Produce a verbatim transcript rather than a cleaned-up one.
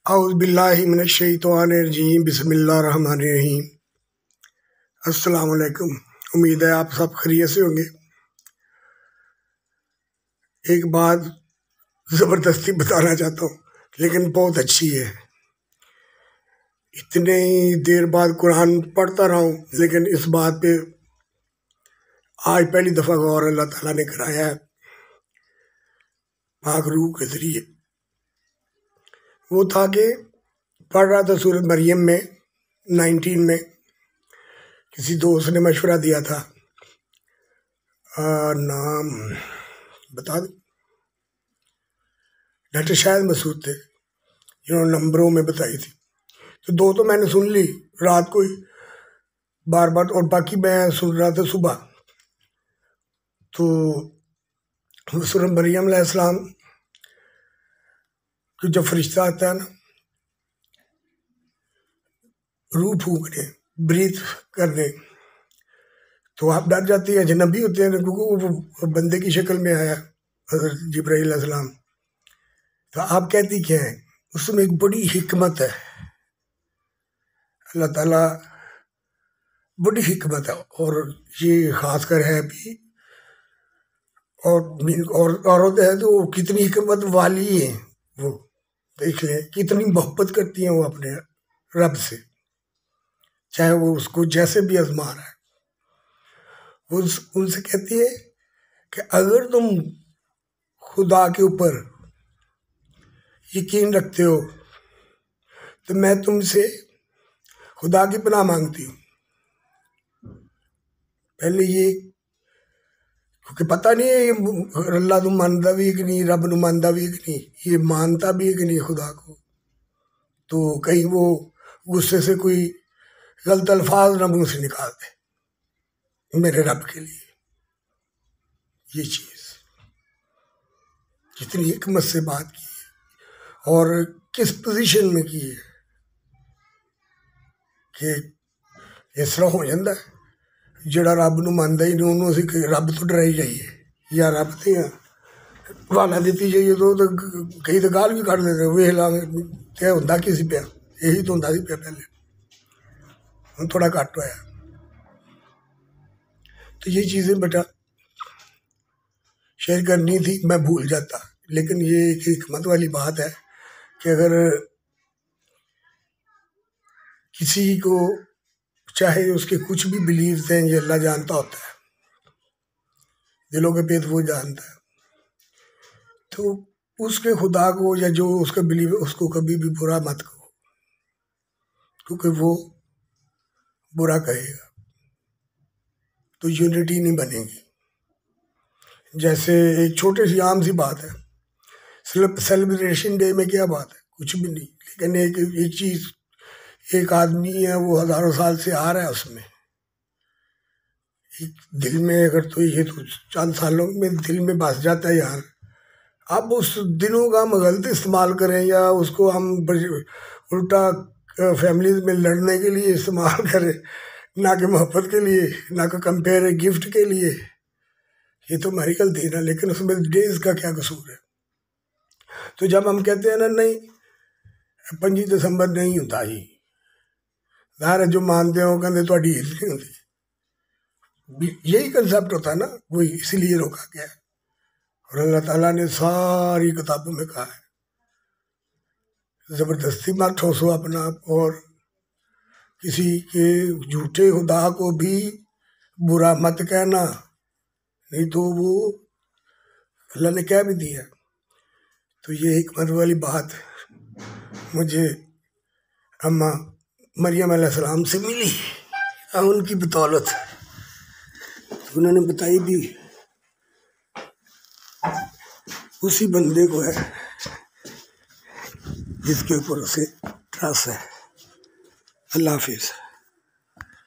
اعوذ باللہ من الشیطان الرجیم بسم اللہ الرحمن الرحیم۔ السلام علیکم، امید ہے آپ سب خیریت سے ہوں گے۔ ایک بات زبردستی بتانا چاہتا ہوں لیکن بہت اچھی ہے۔ اتنے ہی دیر بعد قرآن پڑھتا رہا ہوں لیکن اس بات پہ آج پہلی دفعہ غور اللہ تعالیٰ نے کرایا ہے پاک روح کے ذریعے۔ وہ تھا کہ پڑھ رہا تھا سورۃ مریم میں نائنٹین میں، کسی دوست نے مشورہ دیا تھا، آ, نام بتا دیں، ڈاکٹر شاہد مسعود تھے جنہوں نے نمبروں میں بتائی تھی، تو دو تو میں نے سن لی رات کو ہی بار بار، اور باقی میں سن رہا تھا صبح۔ تو سورۃ مریم علیہ السلام کہ جب فرشتہ آتا ہے نا روح پھونکنے، بریتھ کرنے، تو آپ ڈر جاتے ہیں، اجنبی ہوتے ہیں کیونکہ وہ بندے کی شکل میں آیا حضرت جبرائیل علیہ السلام۔ تو آپ کہتی کیا ہیں؟ اس میں ایک بڑی حکمت ہے، اللہ تعالیٰ بڑی حکمت ہے، اور یہ خاص کر ہے بھی، اور عورت ہے تو وہ کتنی حکمت والی ہیں، وہ دیکھ لیں کتنی محبت کرتی ہیں وہ اپنے رب سے، چاہے وہ اس کو جیسے بھی آزما رہا ہے۔ وہ ان سے کہتی ہے کہ اگر تم خدا کے اوپر یقین رکھتے ہو تو میں تم سے خدا کی پناہ مانگتی ہوں۔ پہلے یہ کیونکہ پتہ نہیں ہے یہ اللہ تو مانتا بھی ہے کہ نہیں، رب نو مانتا بھی ہے کہ نہیں، یہ مانتا بھی ہے کہ نہیں خدا کو، تو کہیں وہ غصے سے کوئی غلط الفاظ نہ منہ سے نکال دے میرے رب کے لیے۔ یہ چیز جتنی حکمت سے بات کی ہے اور کس پوزیشن میں کی ہے کہ اس طرح ہو جاتا ہے جڑا رب نو مانتا ہی نہیں انہوں سے کہ رب تو ڈرائی جائیے یا رب تے والا دیتی جائیے، تو کئی تو گال بھی کر دیتے وہ تے ہوں کسی پہ، یہی تو ہوں سی پہ پہلے، ہوں تھوڑا گھٹ ہوا۔ تو یہ چیزیں بیٹا شیئر کرنی تھی، میں بھول جاتا، لیکن یہ ایک حکمت والی بات ہے کہ اگر کسی کو چاہے اس کے کچھ بھی بلیوز ہیں، یہ اللہ جانتا ہوتا ہے، دلوں کے بھید وہ جانتا ہے، تو اس کے خدا کو یا جو اس کا بلیو اس کو کبھی بھی برا مت کہو، کیونکہ وہ برا کہے گا تو یونٹی نہیں بنے گی۔ جیسے ایک چھوٹی سی عام سی بات ہے، سیلیبریشن ڈے میں کیا بات ہے؟ کچھ بھی نہیں، لیکن ایک ایک چیز، ایک آدمی ہے وہ ہزاروں سال سے آ رہا ہے، اس میں ایک دل میں اگر تو یہ تو چند سالوں میں دل میں بس جاتا ہے یار، اب اس دنوں کا ہم غلط استعمال کریں یا اس کو ہم الٹا فیملیز میں لڑنے کے لیے استعمال کریں، نہ کہ محبت کے لیے، نہ کہ کمپیئر گفٹ کے لیے، یہ تو ہماری غلطی ہے نا۔ لیکن اس میں ڈیز کا کیا قصور ہے؟ تو جب ہم کہتے ہیں نا نہیں پنجی دسمبر نہیں ہوتا جی، ظاہر ہے جو مانتے ہو کہتے تو عید نہیں ہوتی، یہی کنسیپٹ ہوتا ہے نا، وہی اسی لیے روکا گیا ہے، اور اللہ تعالیٰ نے ساری کتابوں میں کہا ہے زبردستی مت ٹھوسو اپنا آپ، اور کسی کے جھوٹے خدا کو بھی برا مت کہنا، نہیں تو وہ اللہ نے کہہ بھی دیا۔ تو یہ حکمت والی بات مجھے اماں مریم علیہ السلام سے ملی، ان کی بدولت انہوں نے بتائی بھی، اسی بندے کو ہے جس کے اوپر اسے ٹرسٹ ہے۔ اللہ حافظ۔